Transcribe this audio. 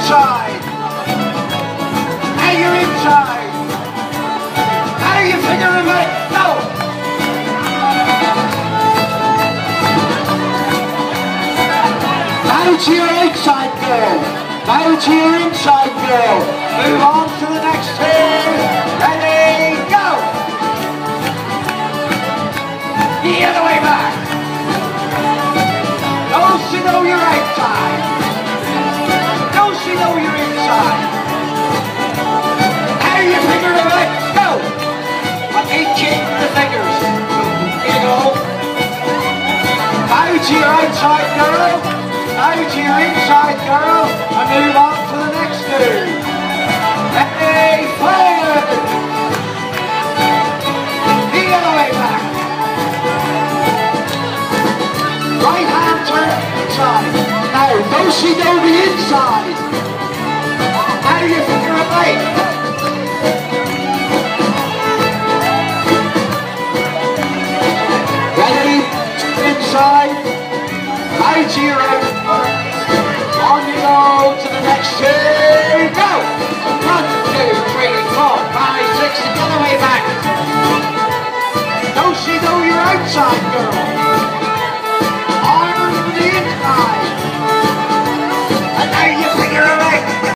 inside. Now you're inside. Now you figure of it. No. Now to your outside girl. Now to your inside girl. Move on to the next two. Ready, go. The other way back. Don't you know you're outside? Don't you know you're inside? How you figure of it? Go! I keep changing the fingers. Here you go. Now to your outside girl. Now to your inside girl. And move on to the next two. Hey, forward! The other way back. Right hand turn inside. Now, do-si-do the inside. How do you figure it right? Ready? Inside. Out to your own. On you go to the next two. Go! 1, 2, 3, 4, 5, 6, the other way back. Do-si-do your outside girl.